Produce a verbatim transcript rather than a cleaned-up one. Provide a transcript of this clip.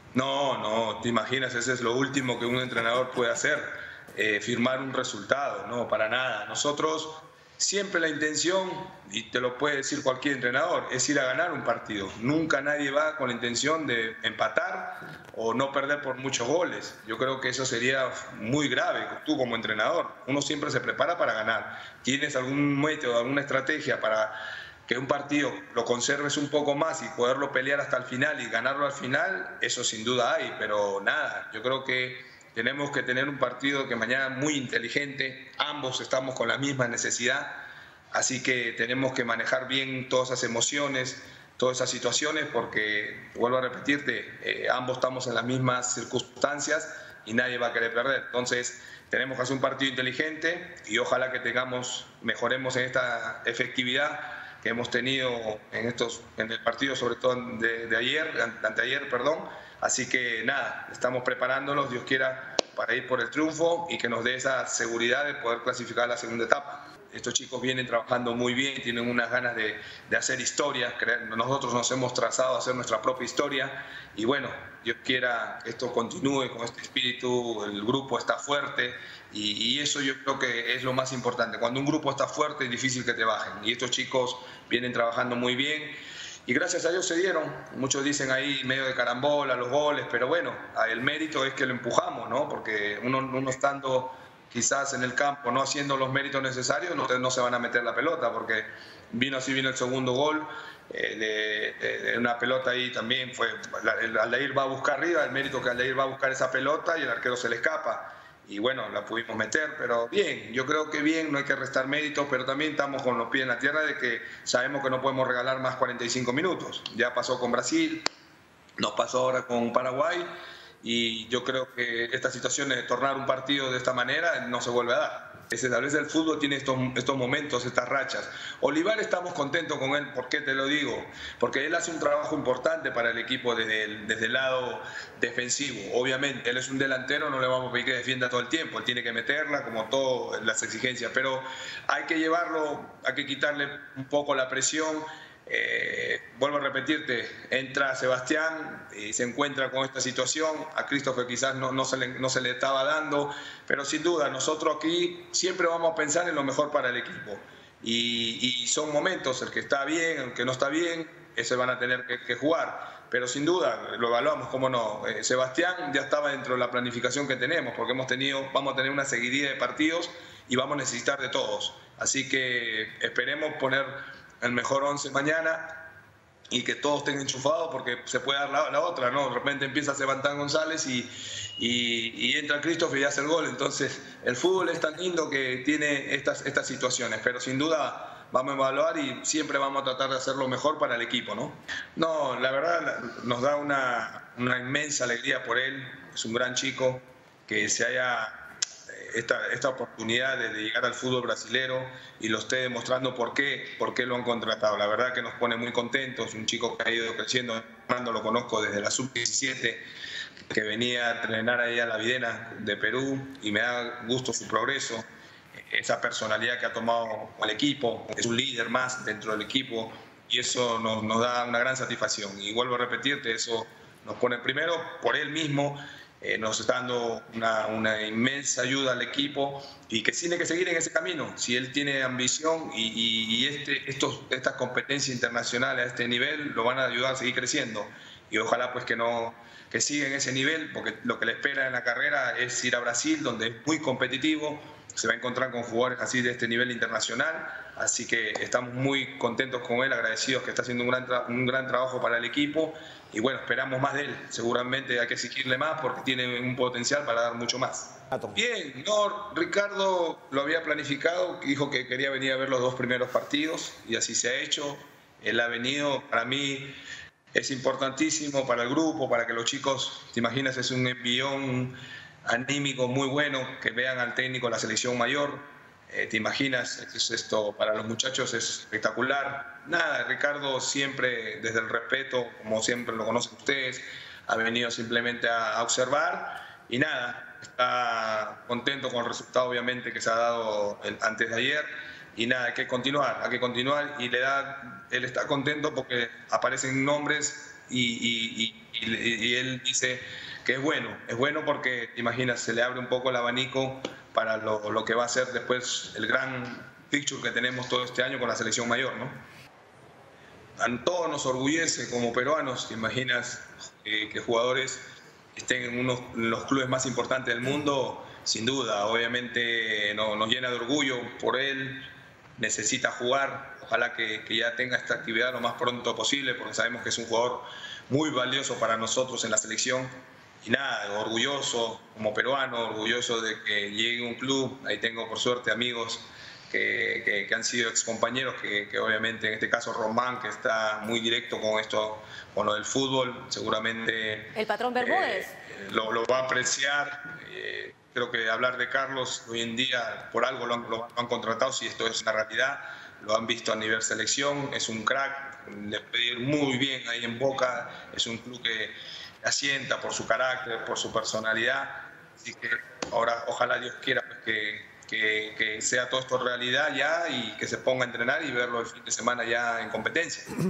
No, no, te imaginas, ese es lo último que un entrenador puede hacer, eh, firmar un resultado, no, para nada. Nosotros siempre la intención, y te lo puede decir cualquier entrenador, es ir a ganar un partido. Nunca nadie va con la intención de empatar o no perder por muchos goles. Yo creo que eso sería muy grave, tú como entrenador. Uno siempre se prepara para ganar. ¿Tienes algún método, alguna estrategia para que un partido lo conserves un poco más y poderlo pelear hasta el final y ganarlo al final? Eso sin duda hay, pero nada, yo creo que tenemos que tener un partido que mañana muy inteligente, ambos estamos con la misma necesidad, así que tenemos que manejar bien todas esas emociones, todas esas situaciones, porque, vuelvo a repetirte, eh, ambos estamos en las mismas circunstancias y nadie va a querer perder. Entonces tenemos que hacer un partido inteligente y ojalá que tengamos, mejoremos en esta efectividad que hemos tenido en estos en el partido, sobre todo de, de ayer, de anteayer, perdón. Así que nada, estamos preparándonos, Dios quiera, para ir por el triunfo y que nos dé esa seguridad de poder clasificar a la segunda etapa. Estos chicos vienen trabajando muy bien, tienen unas ganas de, de hacer historia. Nosotros nos hemos trazado a hacer nuestra propia historia y bueno, Dios quiera que esto continúe con este espíritu, el grupo está fuerte y, y eso yo creo que es lo más importante. Cuando un grupo está fuerte es difícil que te bajen y estos chicos vienen trabajando muy bien y gracias a Dios se dieron. Muchos dicen ahí medio de carambola los goles, pero bueno, el mérito es que lo empujamos, ¿no? Porque uno, uno estando quizás en el campo no haciendo los méritos necesarios, no, no se van a meter la pelota, porque vino así, vino el segundo gol, eh, de, de, de una pelota ahí también fue, el Aldair va a buscar arriba, el mérito que Aldair va a buscar esa pelota y el arquero se le escapa, y bueno, la pudimos meter, pero bien, yo creo que bien, no hay que restar méritos, pero también estamos con los pies en la tierra de que sabemos que no podemos regalar más cuarenta y cinco minutos, ya pasó con Brasil, nos pasó ahora con Paraguay, y yo creo que esta situación de tornar un partido de esta manera no se vuelve a dar. Ese, tal vez el fútbol tiene estos, estos momentos, estas rachas. Olivar estamos contentos con él, ¿por qué te lo digo? Porque él hace un trabajo importante para el equipo desde el, desde el lado defensivo. Obviamente, él es un delantero, no le vamos a pedir que defienda todo el tiempo, él tiene que meterla como todas las exigencias, pero hay que llevarlo, hay que quitarle un poco la presión. Eh, vuelvo a repetirte, entra Sebastián y se encuentra con esta situación, a Christopher quizás no, no, se le, no se le estaba dando, pero sin duda nosotros aquí siempre vamos a pensar en lo mejor para el equipo y, y son momentos, el que está bien, el que no está bien, ese van a tener que, que jugar, pero sin duda lo evaluamos, cómo no. eh, Sebastián ya estaba dentro de la planificación que tenemos, porque hemos tenido, vamos a tener una seguidilla de partidos y vamos a necesitar de todos, así que esperemos poner el mejor once mañana y que todos estén enchufados, porque se puede dar la, la otra, ¿no? De repente empieza Sebastián González y, y, y entra Christopher y hace el gol. Entonces el fútbol es tan lindo que tiene estas, estas situaciones, pero sin duda vamos a evaluar y siempre vamos a tratar de hacer lo mejor para el equipo, ¿no? No, la verdad nos da una, una inmensa alegría por él, es un gran chico, que se haya Esta, esta oportunidad de, de llegar al fútbol brasilero y lo esté demostrando por qué, por qué lo han contratado. La verdad que nos pone muy contentos, un chico que ha ido creciendo, lo conozco desde la sub diecisiete, que venía a entrenar ahí a la Videna de Perú y me da gusto su progreso, esa personalidad que ha tomado el equipo, es un líder más dentro del equipo y eso nos, nos da una gran satisfacción. Y vuelvo a repetirte, eso nos pone primero por él mismo. Eh, nos está dando una, una inmensa ayuda al equipo y que tiene que seguir en ese camino. Si él tiene ambición y, y, y este, estos, estas competencias internacionales a este nivel lo van a ayudar a seguir creciendo y ojalá pues que, no, que siga en ese nivel, porque lo que le espera en la carrera es ir a Brasil, donde es muy competitivo, se va a encontrar con jugadores así de este nivel internacional, así que estamos muy contentos con él, agradecidos que está haciendo un gran, un gran trabajo para el equipo y bueno, esperamos más de él, seguramente hay que exigirle más porque tiene un potencial para dar mucho más. Bien, no, Ricardo lo había planificado, dijo que quería venir a ver los dos primeros partidos y así se ha hecho, él ha venido, para mí es importantísimo para el grupo, para que los chicos, te imaginas, es un envión anímico muy bueno, que vean al técnico de la selección mayor, eh, te imaginas, es esto para los muchachos es espectacular. Nada, Ricardo siempre desde el respeto, como siempre lo conocen ustedes, ha venido simplemente a, a observar y nada, está contento con el resultado obviamente que se ha dado el, antes de ayer y nada, hay que continuar, hay que continuar y le da, él está contento porque aparecen nombres y, y, y y, y él dice que es bueno, es bueno porque, te imaginas, se le abre un poco el abanico para lo, lo que va a ser después el gran picture que tenemos todo este año con la selección mayor, ¿no? A todos nos orgullece como peruanos, te imaginas, eh, que jugadores estén en unos en los clubes más importantes del mundo, sin duda, obviamente no, nos llena de orgullo por él, necesita jugar, ojalá que, que ya tenga esta actividad lo más pronto posible, porque sabemos que es un jugador muy valioso para nosotros en la selección. Y nada, orgulloso como peruano, orgulloso de que llegue a un club, ahí tengo por suerte amigos que, que, que han sido excompañeros, que, que obviamente en este caso Román, que está muy directo con esto, con lo del fútbol, seguramente el patrón Bermúdez eh, lo, lo va a apreciar. Eh, creo que hablar de Carlos hoy en día, por algo lo han, lo han contratado, si esto es una realidad, lo han visto a nivel selección, es un crack, le puede ir muy bien ahí en Boca, es un club que asienta por su carácter, por su personalidad, así que ahora ojalá Dios quiera pues, que, que, que sea todo esto realidad ya y que se ponga a entrenar y verlo el fin de semana ya en competencia.